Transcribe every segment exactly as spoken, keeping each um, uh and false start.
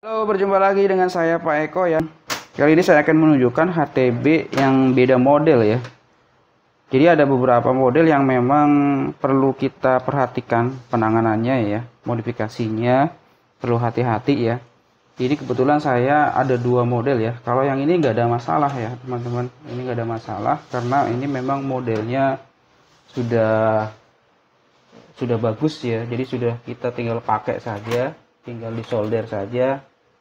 Halo, berjumpa lagi dengan saya Pak Eko ya. Kali ini saya akan menunjukkan H T B yang beda model ya. Jadi ada beberapa model yang memang perlu kita perhatikan penanganannya ya, modifikasinya perlu hati-hati ya. Ini kebetulan saya ada dua model ya. Kalau yang ini nggak ada masalah ya teman-teman. Ini nggak ada masalah karena ini memang modelnya sudah sudah bagus ya. Jadi sudah kita tinggal pakai saja, tinggal disolder saja.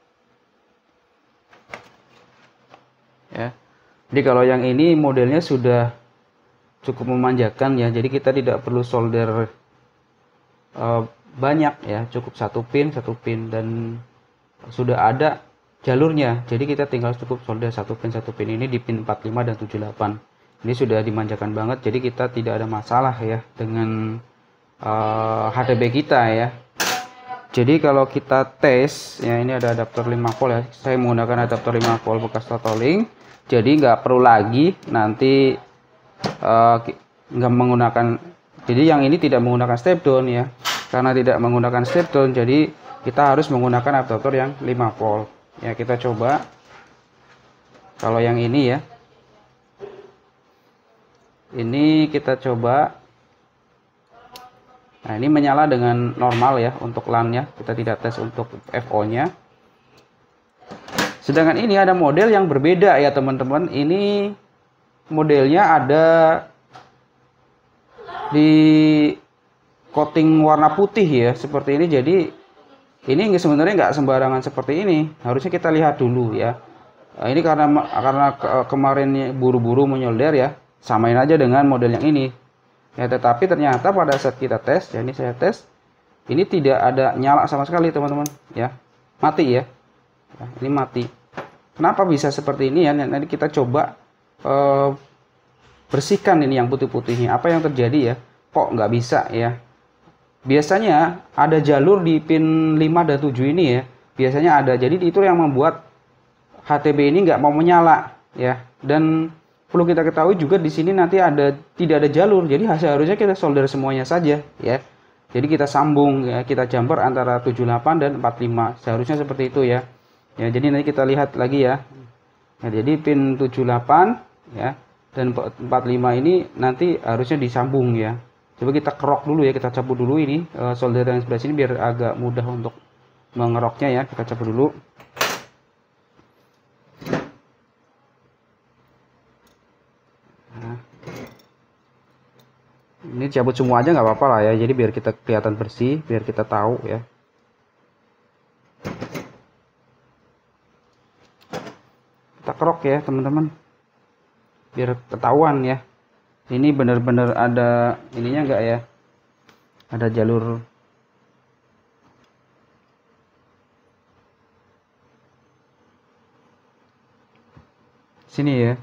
Ya. Jadi kalau yang ini modelnya sudah cukup memanjakan ya. Jadi kita tidak perlu solder uh, banyak ya, cukup satu pin, satu pin dan sudah ada jalurnya. Jadi kita tinggal cukup solder satu pin, satu pin ini di pin empat puluh lima dan tujuh puluh delapan. Ini sudah dimanjakan banget. Jadi kita tidak ada masalah ya dengan uh, H T B kita ya. Jadi kalau kita tes ya, ini ada adaptor lima volt ya. Saya menggunakan adaptor lima volt bekas Totoling. Jadi nggak perlu lagi nanti uh, nggak menggunakan. Jadi yang ini tidak menggunakan step down ya. Karena tidak menggunakan step down, jadi kita harus menggunakan adaptor yang lima volt. Ya kita coba. Kalau yang ini ya. Ini kita coba. Nah, ini menyala dengan normal ya untuk LAN-nya. Kita tidak tes untuk F O-nya. Sedangkan ini ada model yang berbeda ya teman-teman. Ini modelnya ada di coating warna putih ya, seperti ini. Jadi ini sebenarnya nggak sembarangan seperti ini. Harusnya kita lihat dulu ya. Nah, ini karena karena kemarin buru-buru menyolder ya, samain aja dengan model yang ini. Ya, tetapi ternyata pada saat kita tes, ya ini saya tes, ini tidak ada nyala sama sekali teman-teman ya, mati ya. Nah, ini mati. Kenapa bisa seperti ini ya? Nanti kita coba uh, bersihkan ini yang putih-putihnya. Apa yang terjadi ya? Kok nggak bisa ya? Biasanya ada jalur di pin lima dan tujuh ini ya. Biasanya ada. Jadi itu yang membuat H T B ini nggak mau menyala ya. Dan perlu kita ketahui juga di sini nanti ada tidak ada jalur. Jadi seharusnya kita solder semuanya saja ya. Jadi kita sambung ya, kita jumper antara tujuh puluh delapan dan empat puluh lima. Seharusnya seperti itu ya. Ya, jadi nanti kita lihat lagi ya. Ya jadi pin tujuh puluh delapan ya dan empat puluh lima ini nanti harusnya disambung ya. Coba kita kerok dulu ya, kita cabut dulu ini uh, solder yang sebelah sini biar agak mudah untuk mengeroknya ya. Kita cabut dulu. Nah, ini cabut semua aja nggak apa-apa lah ya. Jadi biar kita kelihatan bersih, biar kita tahu ya. Kita kerok ya teman-teman, biar ketahuan ya. Ini benar-benar ada ininya enggak ya, ada jalur sini ya.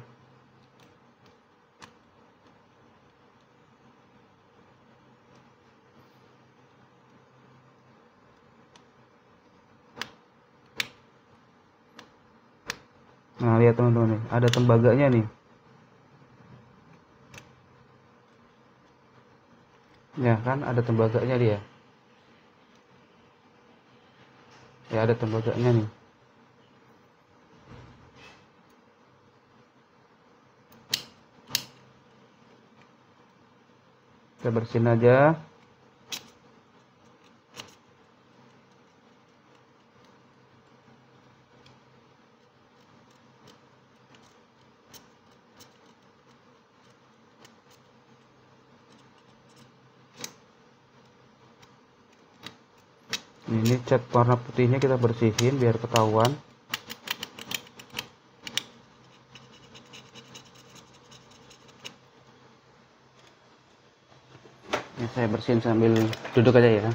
Nah lihat teman-teman nih, ada tembaganya nih ya kan, ada tembaganya dia ya, ada tembaganya nih. Kita bersihin aja. Ini cat warna putihnya kita bersihin biar ketahuan. Ini saya bersihin sambil duduk aja ya.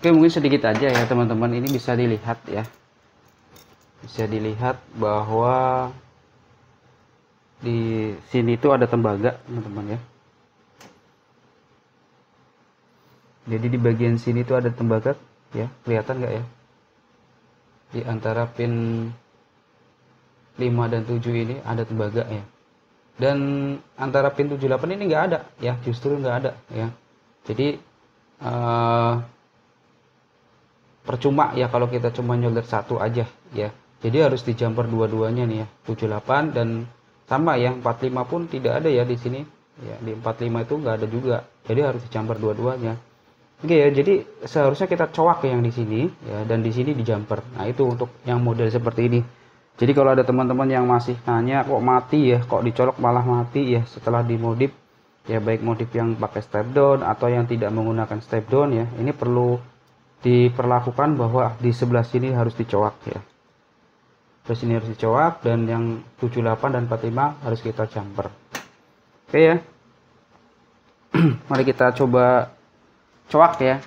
Oke, mungkin sedikit aja ya teman-teman, ini bisa dilihat ya, bisa dilihat bahwa di sini itu ada tembaga teman-teman ya. Jadi di bagian sini tuh ada tembaga ya, kelihatan nggak ya, di antara pin lima dan tujuh ini ada tembaga ya, dan antara pin tujuh delapan ini nggak ada ya, justru nggak ada ya. Jadi uh, percuma ya kalau kita cuma nyolder satu aja ya, jadi harus di jumper dua-duanya nih ya, tujuh delapan dan sama ya, empat lima pun tidak ada ya di sini ya, di empat lima itu nggak ada juga, jadi harus di jumper dua-duanya. Oke ya, jadi seharusnya kita coak yang di sini ya, dan di sini di jumper. Nah itu untuk yang model seperti ini. Jadi kalau ada teman-teman yang masih nanya kok mati ya, kok dicolok malah mati ya setelah dimodif ya, baik modif yang pakai step down atau yang tidak menggunakan step down ya, ini perlu diperlakukan bahwa di sebelah sini harus dicoak ya, sebelah sini harus dicoak, dan yang tujuh delapan dan empat lima harus kita jumper. Oke ya. Mari kita coba coak ya.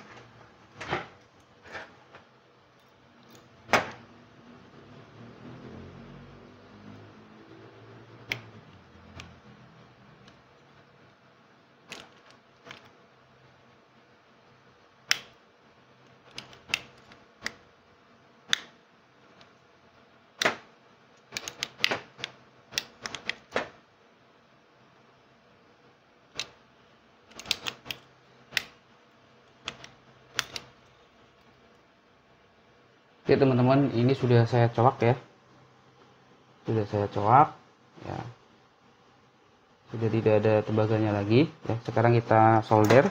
Oke teman-teman, ini sudah saya coak ya, sudah saya coak ya, sudah tidak ada tembaganya lagi ya. Sekarang kita solder.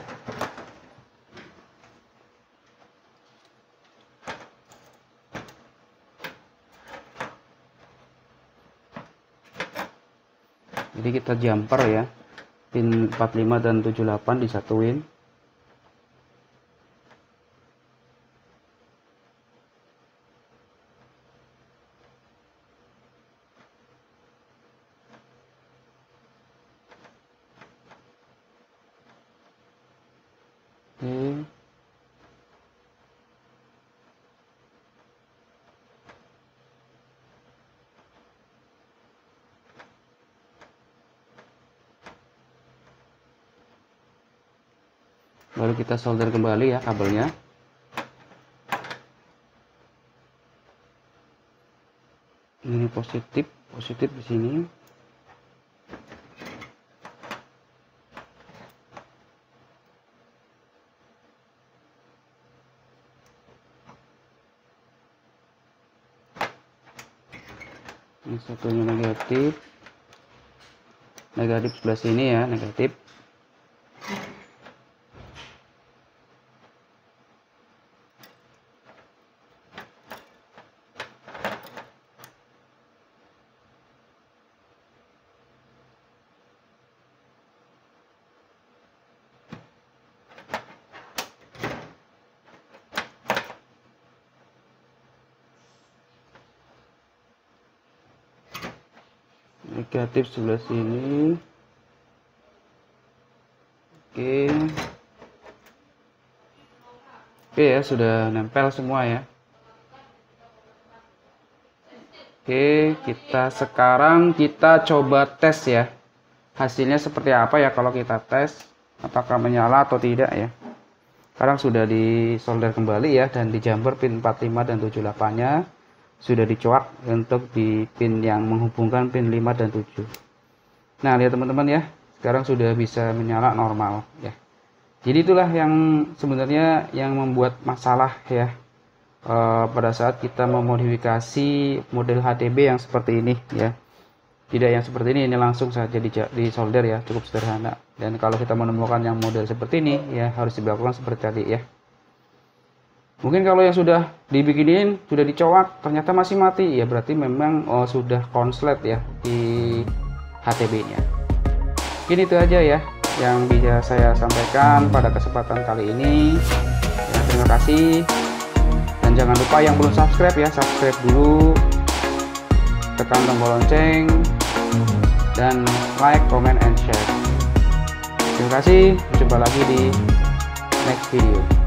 Jadi kita jumper ya, pin empat lima dan tujuh delapan disatuin. Oke. Baru kita solder kembali ya kabelnya. Ini positif, positif di sini. Ini satunya negatif, negatif sebelah sini ya, negatif. Negatif sebelah sini. Oke. Oke ya, sudah nempel semua ya. Oke, kita sekarang kita coba tes ya, hasilnya seperti apa ya kalau kita tes, apakah menyala atau tidak ya. Sekarang sudah disolder kembali ya, dan di jumper pin empat lima dan tujuh delapan nya sudah dicoak untuk di pin yang menghubungkan pin lima dan tujuh. Nah lihat teman-teman ya, sekarang sudah bisa menyala normal ya. Jadi itulah yang sebenarnya yang membuat masalah ya, e, pada saat kita memodifikasi model H T B yang seperti ini ya. Tidak yang seperti ini, ini langsung saja di, di solder ya, cukup sederhana. Dan kalau kita menemukan yang model seperti ini ya, harus dilakukan seperti tadi ya. Mungkin kalau yang sudah dibikinin, sudah dicoak, ternyata masih mati, ya berarti memang oh, sudah konslet ya di H T B-nya. Mungkin itu aja ya yang bisa saya sampaikan pada kesempatan kali ini. Ya, terima kasih. Dan jangan lupa yang belum subscribe ya, subscribe dulu. Tekan tombol lonceng. Dan like, comment, and share. Terima kasih. Jumpa lagi di next video.